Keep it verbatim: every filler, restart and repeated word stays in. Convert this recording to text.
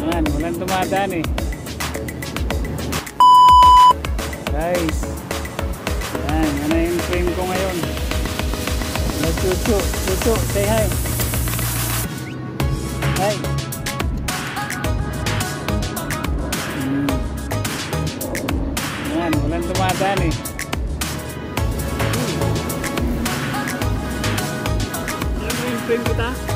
Yan, walang dumadaan eh. Guys. Yan, yan na yung frame ko ngayon. Hello, Chuchu. Chuchu, say hi. Hi. Hmm. Yan, walang dumadaan eh. Alam mo yung frame ko ta?